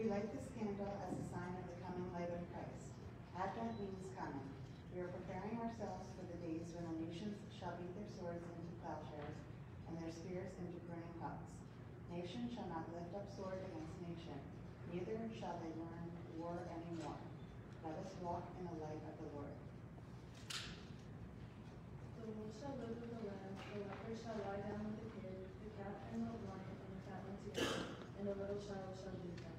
We light this candle as a sign of the coming light of Christ. Advent means coming. We are preparing ourselves for the days when the nations shall beat their swords into plowshares and their spears into burning hooks. Nation shall not lift up sword against nation, neither shall they learn war any more. Let us walk in the light of the Lord. The wolf shall live with the lamb, the leopard shall lie down with the kid, the calf and the lion and the fatling together, and a little child shall lead them.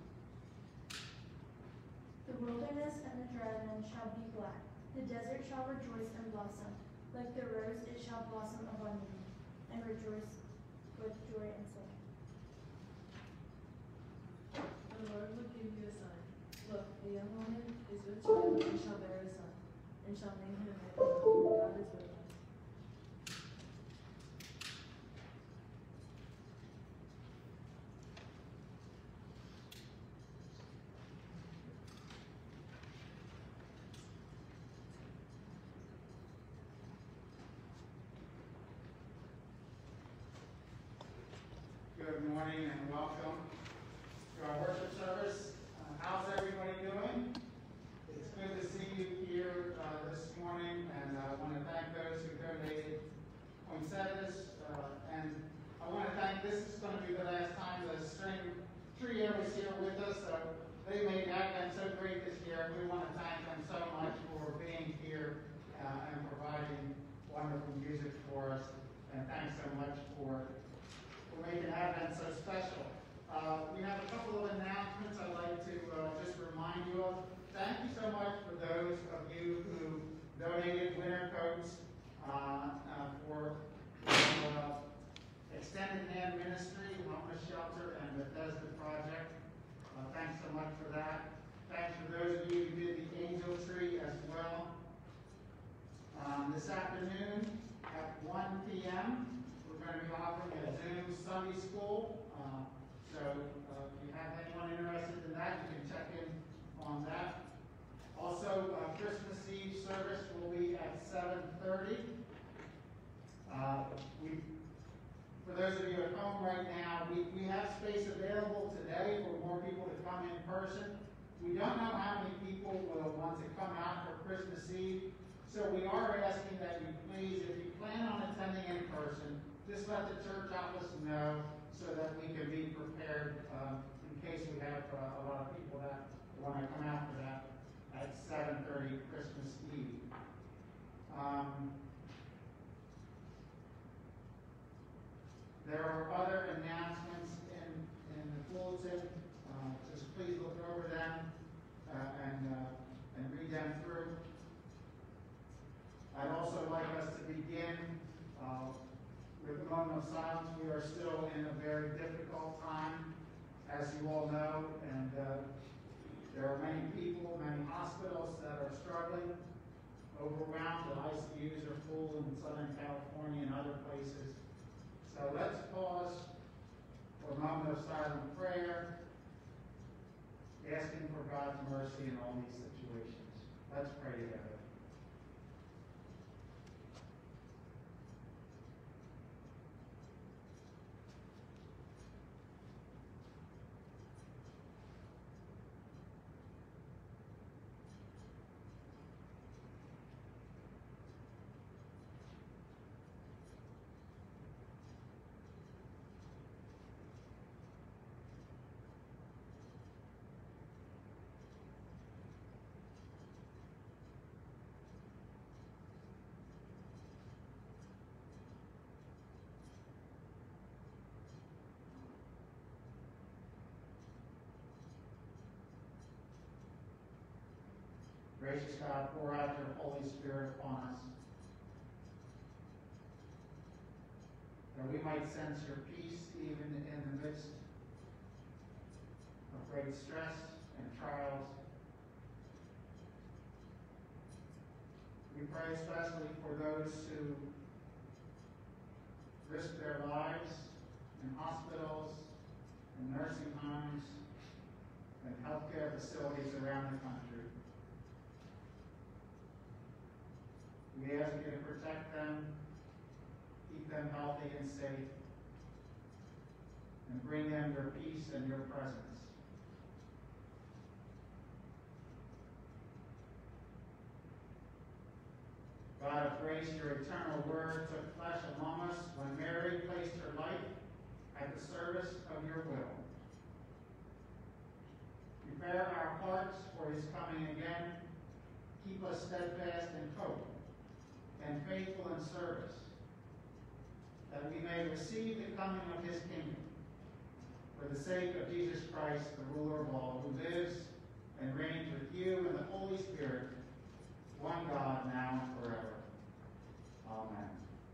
The wilderness and the dry land shall be glad. The desert shall rejoice and blossom. Like the rose it shall blossom abundantly, and rejoice with joy and singing. The Lord will give you a sign. Look, a young woman is with child and shall bear a son, and shall name him Emmanuel. God is with us. Good morning and welcome to our worship service. How's everybody doing? It's good to see you here this morning, and I want to thank those who donated poinsettias. And I want to thank, this is going to be the last time the string trio is here with us. They made Advent so great this year. We want to thank them so much for being here and providing wonderful music for us. And thanks so much for making Advent so special. We have a couple of announcements I'd like to just remind you of. Thank you so much for those of you who donated winter coats for Extended Hand Ministry, Homeless Shelter, and Bethesda Project. Thanks so much for that. Thanks for those of you who did the angel tree as well. This afternoon at 1 p.m., we're going to be offering a Zoom Sunday school. So if you have anyone interested in that, you can check in on that. Also, Christmas Eve service will be at 7:30. For those of you at home right now, we have space available today for more people to come in person. We don't know how many people will want to come out for Christmas Eve. So we are asking that you please, if you plan on attending in person, just let the church office know so that we can be prepared in case we have a lot of people that want to come out for that at 7:30 Christmas Eve. There are other announcements in the bulletin. Just please look over them and read them through. I'd also like us to begin with a moment of silence. We are still in a very difficult time, as you all know, and there are many people, many hospitals that are struggling, overwhelmed. The ICUs are full in Southern California and other places. So let's pause for a moment of silent prayer, asking for God's mercy in all these situations. Let's pray together. Gracious God, pour out your Holy Spirit upon us, that we might sense your peace even in the midst of great stress and trials. We pray especially for those who risk their lives in hospitals and nursing homes and healthcare facilities around the country. We ask you to protect them, keep them healthy and safe, and bring them your peace and your presence. God of grace, your eternal word took flesh among us when Mary placed her life at the service of your will. Prepare our hearts for his coming again. Keep us steadfast in hope and faithful in service, that we may receive the coming of his kingdom for the sake of Jesus Christ, the ruler of all, who lives and reigns with you and the Holy Spirit, one God, now and forever. Amen.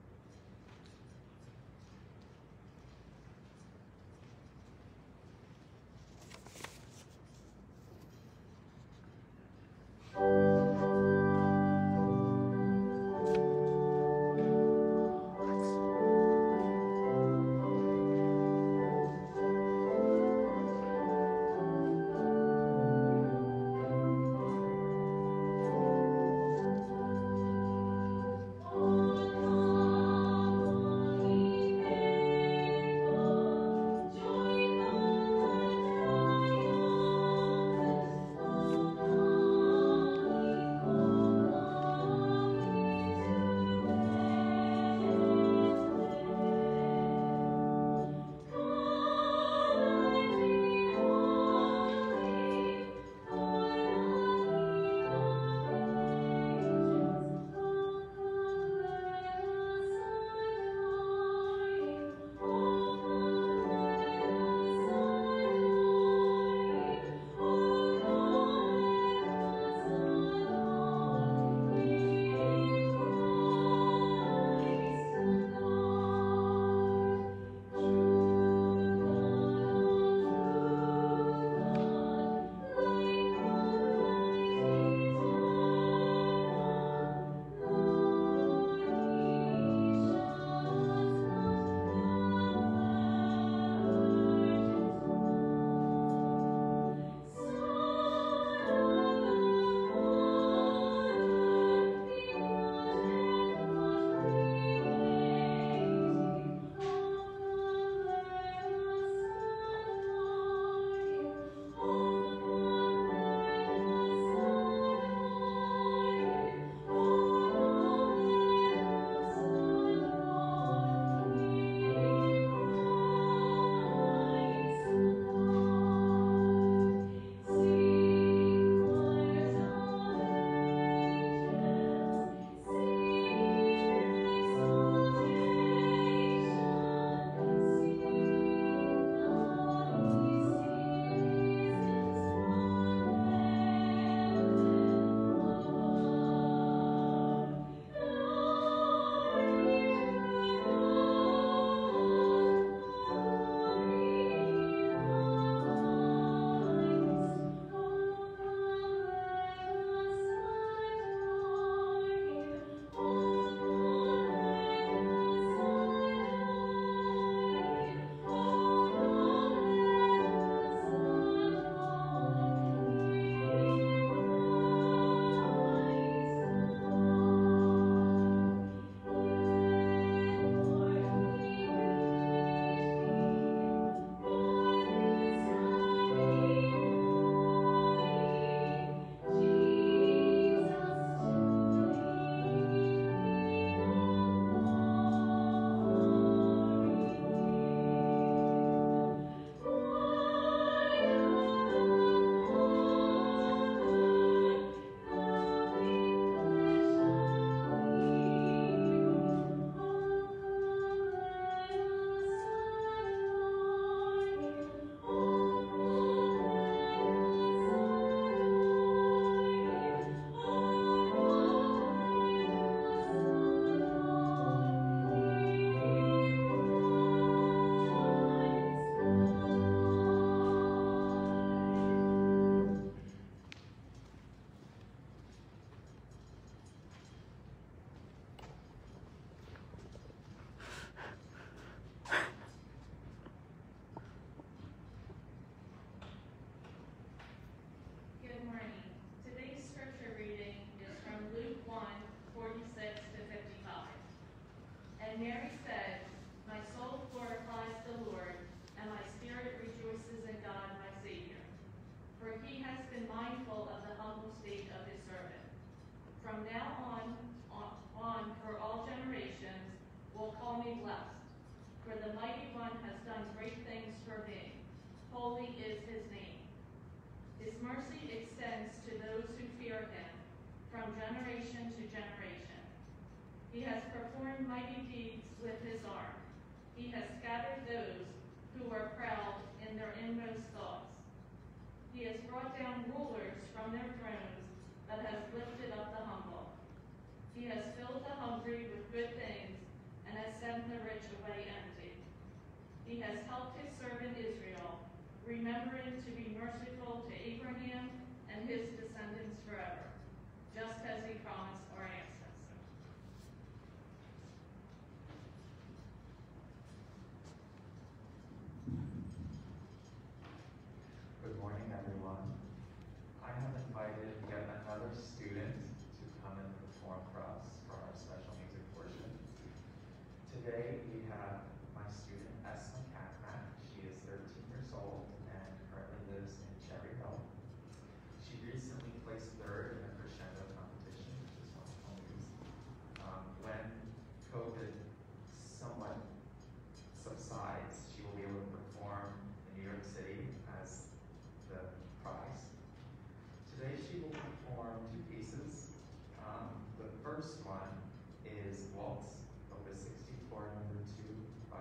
Mary said, "My soul glorifies the Lord, and my spirit rejoices in God my Savior. For he has been mindful of the humble state of his servant. From now on on for all generations will call me blessed. For the Mighty One has done great things for me. Holy is his name. His mercy extends to those who fear him from generation to generation. He has performed mighty deeds with his arm. He has scattered those who are proud in their inmost thoughts. He has brought down rulers from their thrones, but has lifted up the humble. He has filled the hungry with good things, and has sent the rich away empty. He has helped his servant Israel, remembering to be merciful to Abraham and his descendants forever, just as he promised our ancestors. Good morning, everyone. I have invited yet another student to come and perform for us for our special music portion. Today we have my student Esma Kakmak. She is 13 years old and currently lives in Cherry Hill. She recently placed third in a crescendo competition, which is wonderful news. When COVID somewhat subsides, she will be able to perform in New York City as the prize. Today she will perform two pieces. The first one is Waltz, Opus 64, number 2, by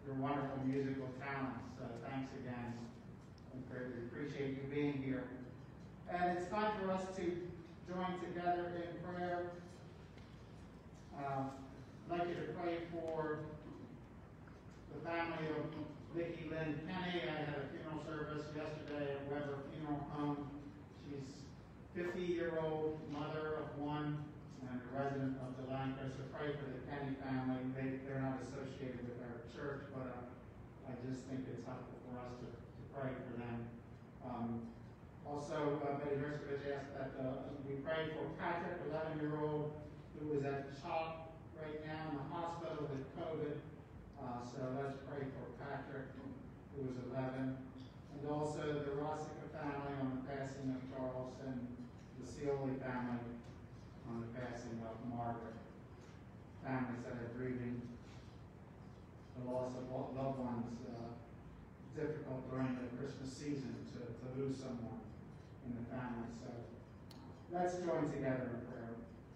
your wonderful musical talents. Thanks again. We greatly appreciate you being here. And it's time for us to join together in prayer. I'd like you to pray for the family of Vicki Lynn Penny. I had a funeral service yesterday at Weber Funeral Home. She's 50-year-old mother of one and a resident of Delanco. So pray for the Penny family. They're not associated with our church, but I just think it's helpful for us to pray for them. Also, Betty Herskovich asked that we pray for Patrick, 11-year-old, who is at the shop right now in the hospital with COVID. So let's pray for Patrick, who is 11. And also the Rossica family on the passing of Charles, and the Seoli family on the passing of Margaret. Families that are grieving the loss of loved ones. Difficult during the Christmas season to lose someone in the family. So let's join together in prayer.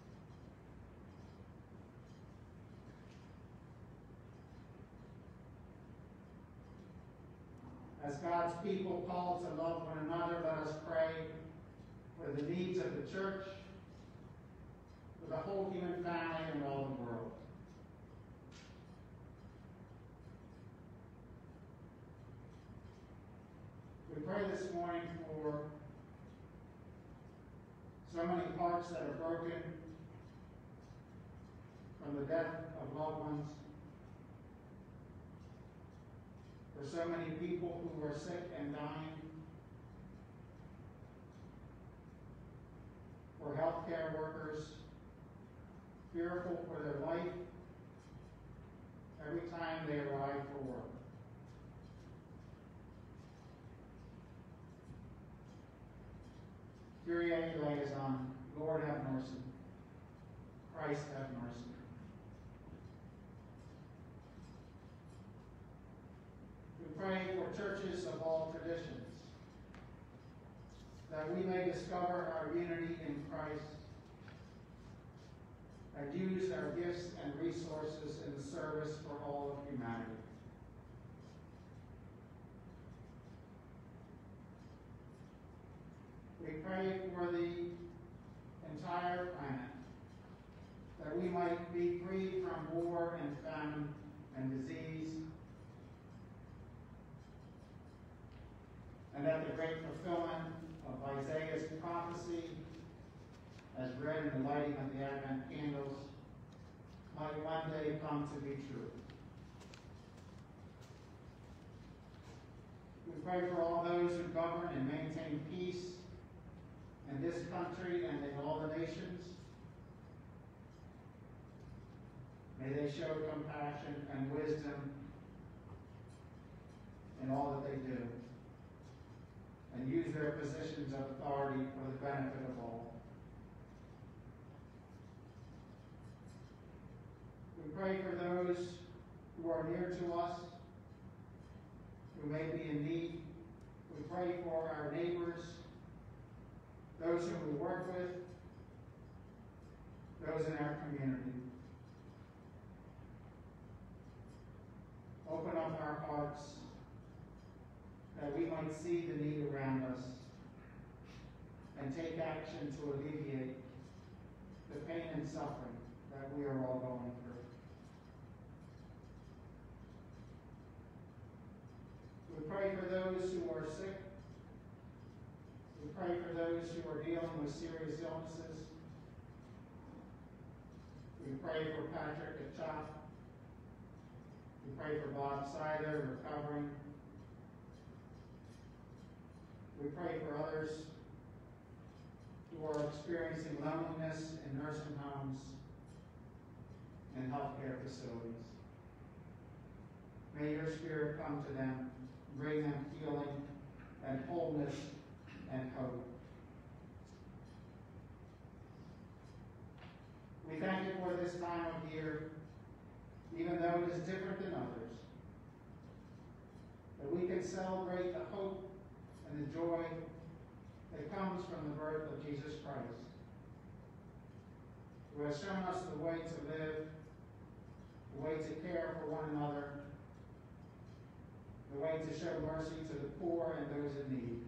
As God's people called to love one another, let us pray for the needs of the church, for the whole human family, and all the world. We pray this morning for so many hearts that are broken from the death of loved ones, for so many people who are sick and dying, for healthcare workers fearful for their life every time they arrive for work. Kyrie eleison, Lord have mercy. Christ have mercy. We pray for churches of all traditions, that we may discover our unity in Christ, and use our gifts and resources in the service for all of humanity. We pray for the entire planet, that we might be free from war and famine and disease, and that the great fulfillment of Isaiah's prophecy, as read in the lighting of the Advent candles, might one day come to be true. We pray for all those who govern and maintain peace in this country and in all the nations. May they show compassion and wisdom in all that they do, and use their positions of authority for the benefit of all. We pray for those who are near to us, who may be in need. We pray for our neighbors, those whom we work with, those in our community. Open up our hearts that we might see the need around us and take action to alleviate the pain and suffering that we are all going through. We pray for those who are sick. We pray for those who are dealing with serious illnesses. We pray for Patrick at CHOP. We pray for Bob Sider recovering. We pray for others who are experiencing loneliness in nursing homes and healthcare facilities. May your Spirit come to them, bring them healing and wholeness and hope. We thank you for this time of year, even though it is different than others, that we can celebrate the hope and the joy that comes from the birth of Jesus Christ, who has shown us the way to live, the way to care for one another, way to show mercy to the poor and those in need.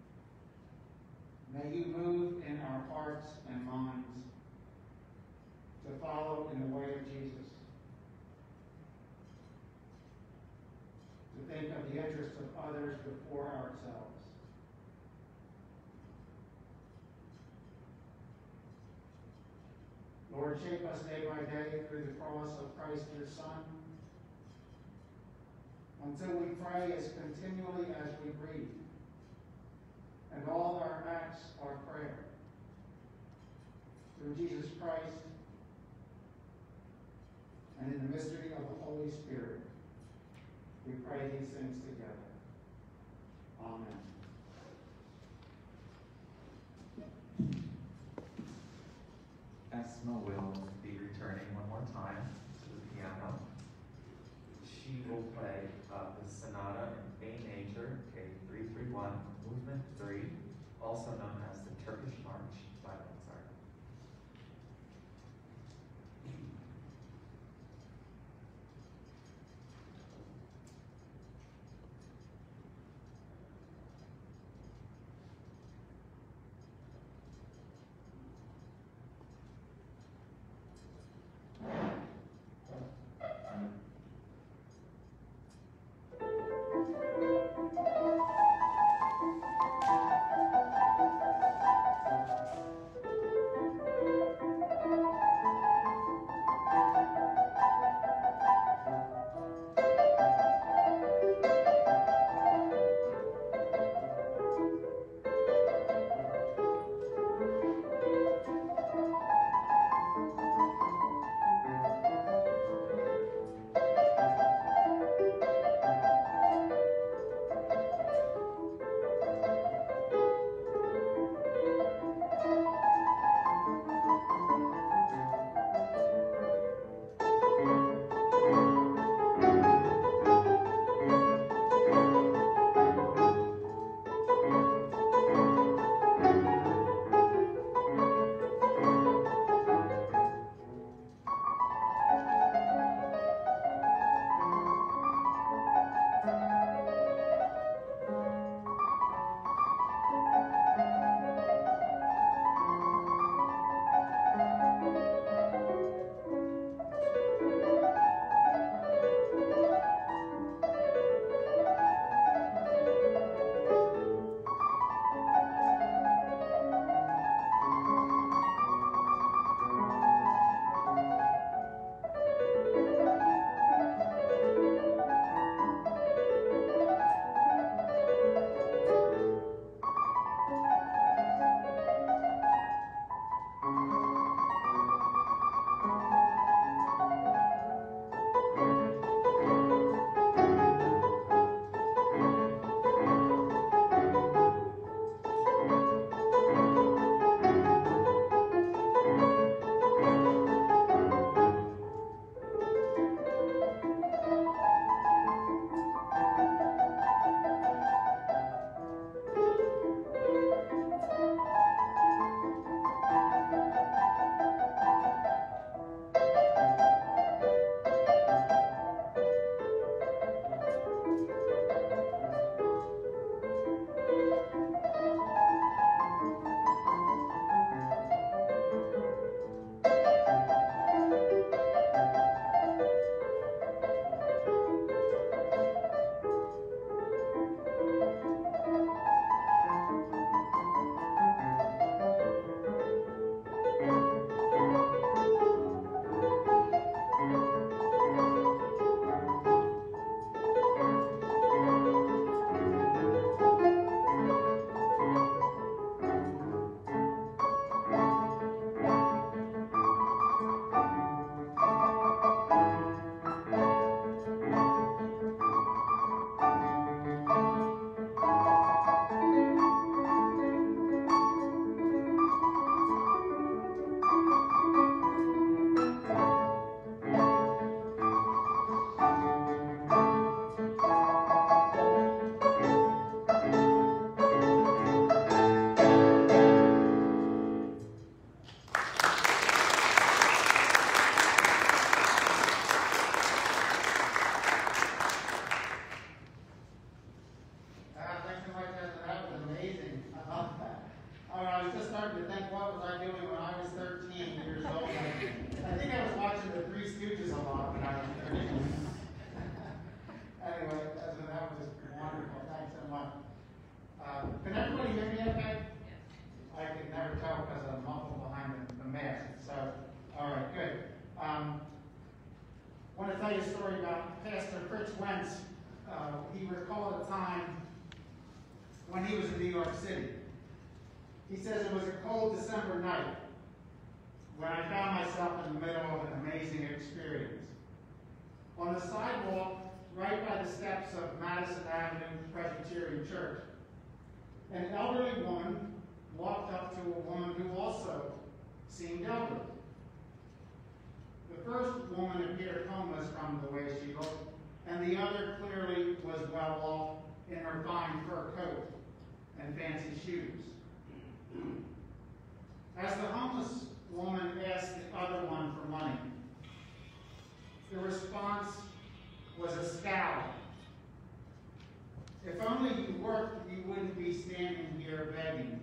May you move in our hearts and minds to follow in the way of Jesus, to think of the interests of others before ourselves. Lord, shape us day by day through the cross of Christ your Son, until we pray as continually as we breathe, and all our acts are prayer. Through Jesus Christ, and in the mystery of the Holy Spirit, we pray these things together. Amen. Esma will be returning one more time to the piano. She will play the Sonata in A major, K331, Movement 3, also known as the Turkish March by Mozart. tell you a story about Pastor Fritz Wentz. He recalled a time when he was in New York City. He says it was a cold December night when I found myself in the middle of an amazing experience. On the sidewalk, right by the steps of Madison Avenue Presbyterian Church, an elderly woman walked up to a woman who also seemed elderly. The first woman appeared homeless from the way she looked, and the other clearly was well off in her fine fur coat and fancy shoes. As the homeless woman asked the other one for money, the response was a scowl. If only you worked, you wouldn't be standing here begging.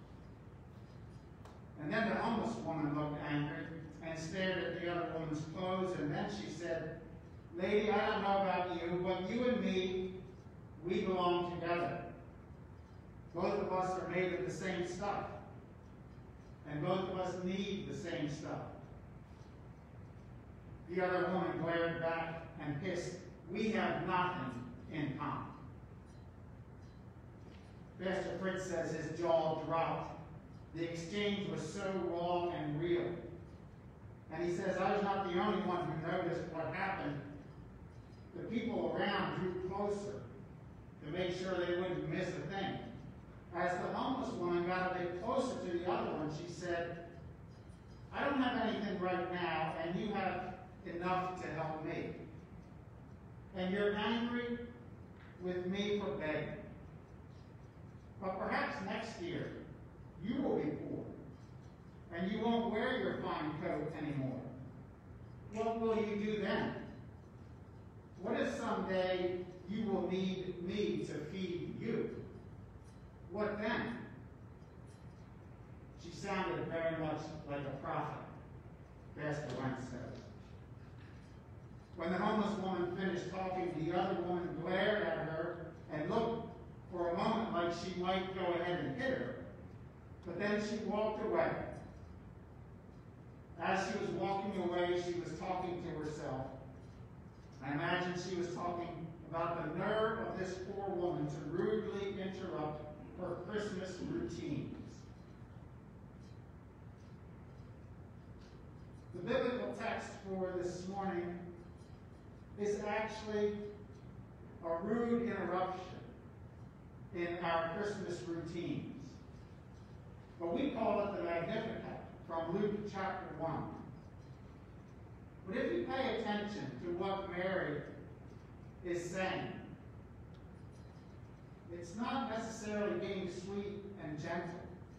And then the homeless woman looked angry and stared at the other woman's clothes, and then she said, "Lady, I don't know about you, but you and me, we belong together. Both of us are made of the same stuff, and both of us need the same stuff." The other woman glared back and hissed, "We have nothing in common." Pastor Fritz says his jaw dropped. The exchange was so raw and real. And he says, I was not the only one who noticed what happened. The people around drew closer to make sure they wouldn't miss a thing. As the homeless woman got a bit closer to the other one, she said, "I don't have anything right now, and you have enough to help me. And you're angry with me for begging. But perhaps next year, you will be poor, and you won't wear your fine coat anymore. What will you do then? What if someday you will need me to feed you? What then?" She sounded very much like a prophet, Pastor Wentz says. When the homeless woman finished talking, the other woman glared at her and looked for a moment like she might go ahead and hit her. But then she walked away. As she was walking away, she was talking to herself. I imagine she was talking about the nerve of this poor woman to rudely interrupt her Christmas routines. The biblical text for this morning is actually a rude interruption in our Christmas routines. But we call it the Magnificat from Luke chapter 1. But if you pay attention to what Mary is saying, it's not necessarily being sweet and gentle.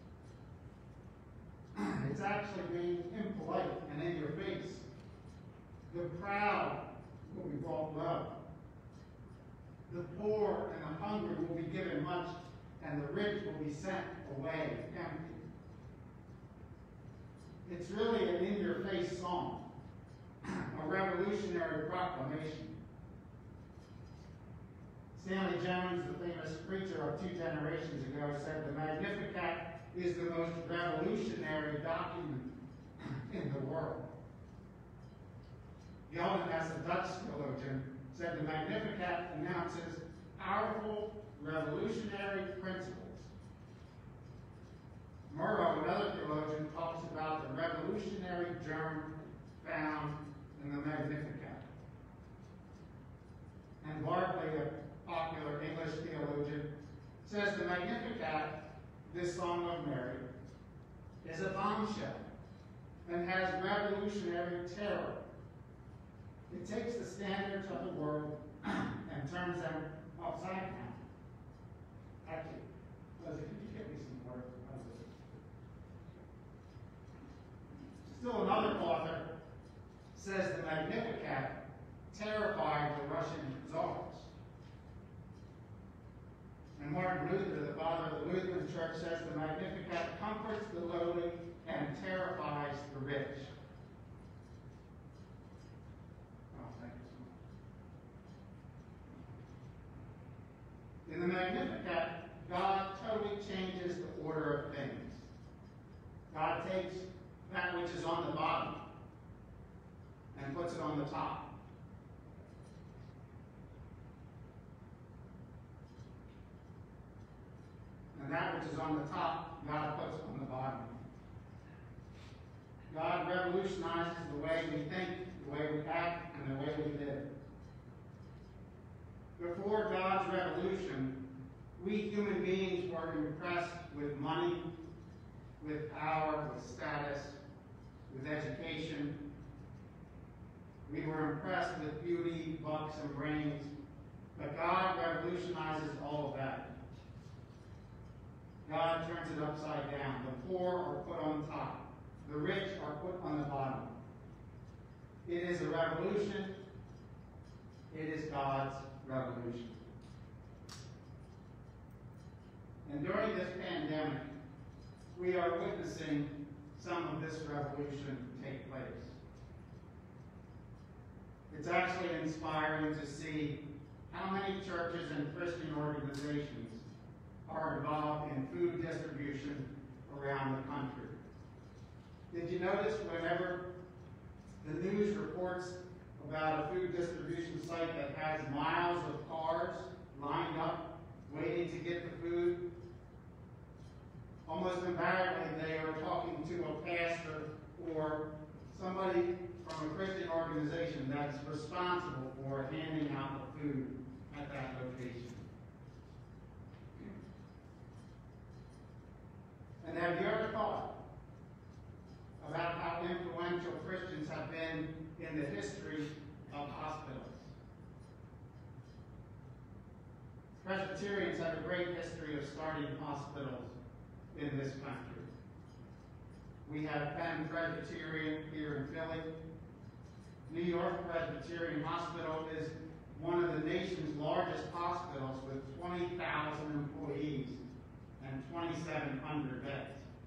It's actually being impolite and in your face. The proud will be brought low. The poor and the hungry will be given much, and the rich will be sent away empty. It's really an in-your-face song, a revolutionary proclamation. Stanley Jones, the famous preacher of 2 generations ago, said the Magnificat is the most revolutionary document in the world. Geldenhuis, a Dutch theologian, said the Magnificat announces powerful revolutionary principles. Murrow, another theologian, talks about the revolutionary germ found in the Magnificat. And Barclay, a popular English theologian, says the Magnificat, this song of Mary, is a bombshell and has revolutionary terror. It takes the standards of the world and turns them upside down. Actually, Leslie, could you get me some water? Still another author says the Magnificat terrified the Russian czars. And Martin Luther, the father of the Lutheran Church, says the Magnificat comforts the lowly and terrifies the rich. Oh, thank you so much. In the Magnificat, God totally changes the order of things. God takes that which is on the bottom and puts it on the top. and that which is on the top, God puts on the bottom. God revolutionizes the way we think, the way we act, and the way we live. Before God's revolution, we human beings were impressed with money, with power, with status, with education. We were impressed with beauty, bucks, and brains. But God revolutionizes all of that. God turns it upside down. The poor are put on top. The rich are put on the bottom. It is a revolution. It is God's revolution. And during this pandemic, we are witnessing some of this revolution take place. It's actually inspiring to see how many churches and Christian organizations are involved in food distribution around the country. Did you notice whenever the news reports about a food distribution site that has miles of cars lined up waiting to get the food, almost invariably they are talking to a pastor or somebody from a Christian organization that's responsible for handing out the food at that location. And have you ever thought about how influential Christians have been in the history of hospitals? Presbyterians have a great history of starting hospitals in this country. We have Penn Presbyterian here in Philly. New York Presbyterian Hospital is one of the nation's largest hospitals with 20,000 employees and 2,700 beds.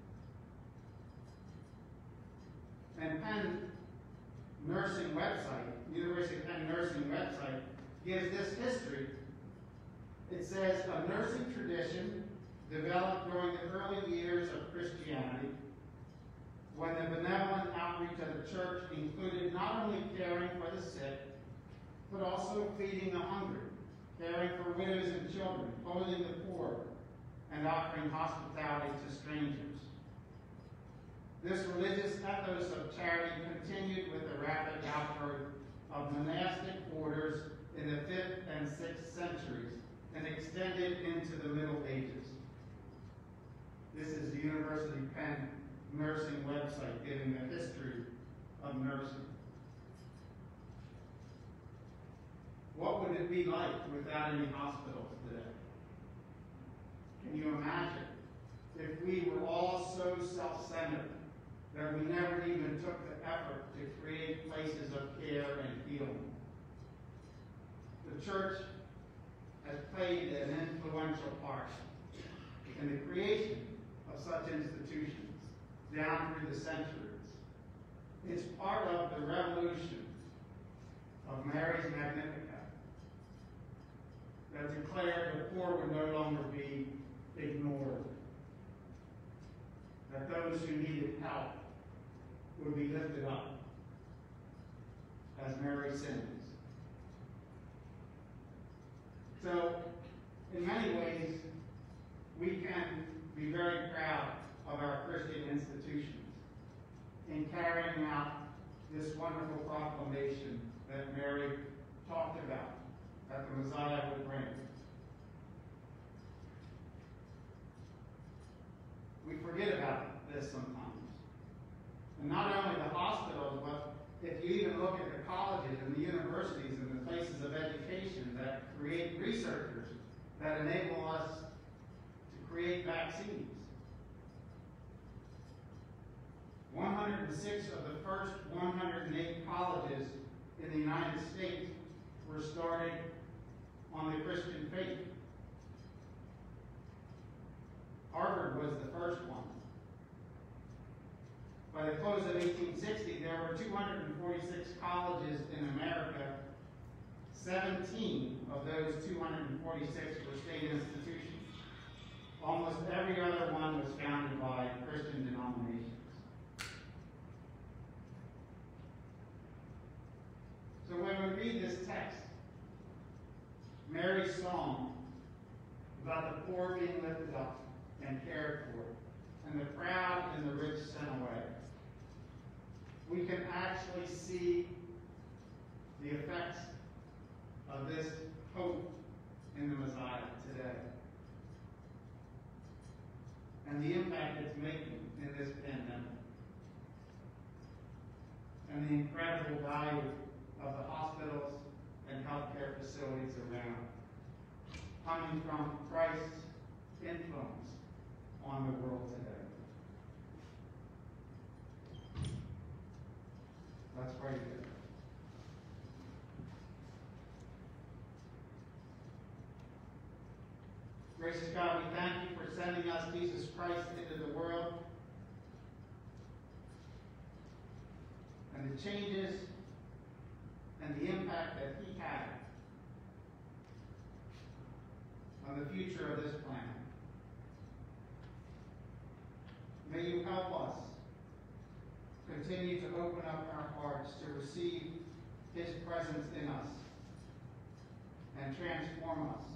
And Penn Nursing website, University of Penn Nursing website, gives this history. It says, a nursing tradition developed during the early years of Christianity, when the benevolent outreach of the church included not only caring for the sick, but also feeding the hungry, caring for widows and children, clothing the poor, and offering hospitality to strangers. This religious ethos of charity continued with the rapid outgrowth of monastic orders in the 5th and 6th centuries and extended into the Middle Ages. This is the University of Penn Nursing website giving the history of nursing. What would it be like without any hospitals today? Can you imagine if we were all so self-centered that we never even took the effort to create places of care and healing? The church has played an influential part in the creation of such institutions down through the centuries. It's part of the revolution of Mary's Magnificat that declared the poor would no longer be ignored, that those who needed help would be lifted up, as Mary sings. So, in many ways, we can be very proud of our Christian institutions in carrying out this wonderful proclamation that Mary talked about, that the Messiah would bring. We forget about this sometimes. And not only the hospitals, but if you even look at the colleges and the universities and the places of education that create researchers that enable us to create vaccines. 106 of the first 108 colleges in the United States were started on the Christian faith. Harvard was the first one. By the close of 1860, there were 246 colleges in America. 17 of those 246 were state institutions. Almost every other one was founded by Christian denominations. So when we read this text, Mary's song about the poor being lifted up, and cared for, and the proud and the rich sent away. We can actually see the effects of this hope in the Messiah today, and the impact it's making in this pandemic, and the incredible value of the hospitals and healthcare facilities around, coming from Christ's influence on the world today. Let's pray together. Gracious God, we thank you for sending us Jesus Christ into the world, and the changes and the impact that he had on the future of this planet. May you help us continue to open up our hearts to receive his presence in us and transform us,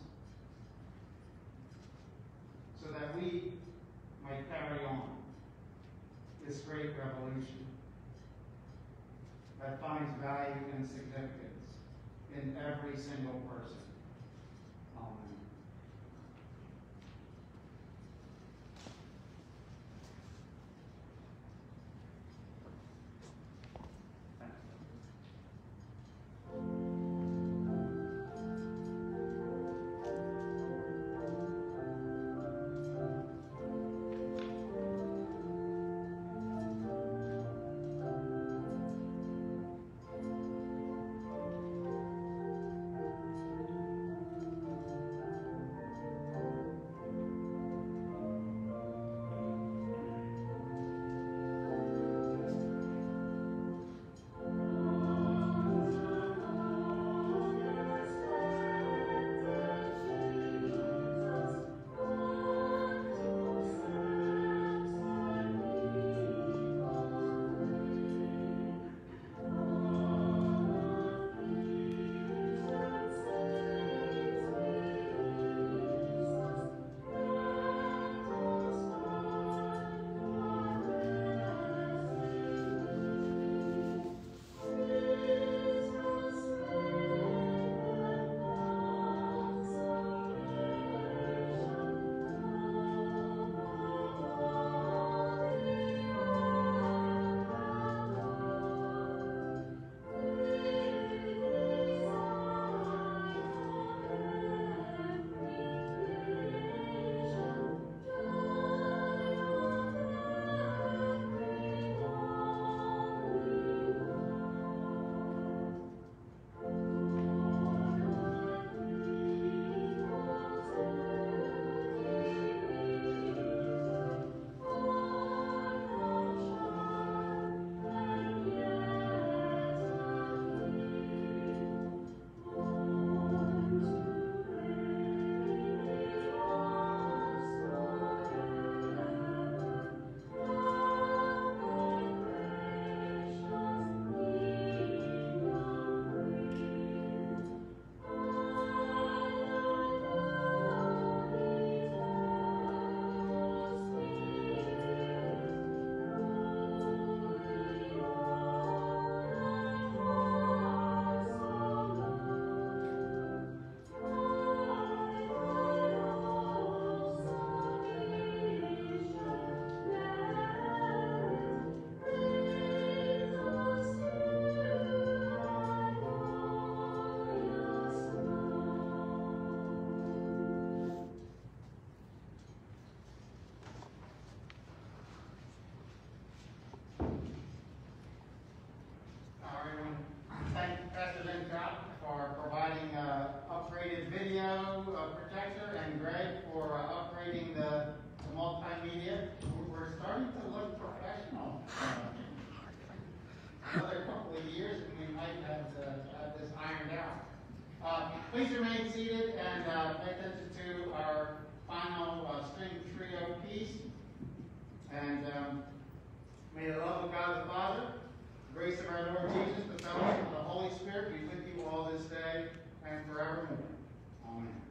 so that we might carry on this great revolution that finds value and significance in every single person. Amen. Upgraded video projector, and Greg for upgrading the multimedia. We're starting to look professional. Another couple of years and we might have this ironed out. Please remain seated and pay attention to our final string trio piece. And may the love of God the Father, the grace of our Lord Jesus, the fellowship of the Holy Spirit be with you all this day and forevermore. Amen.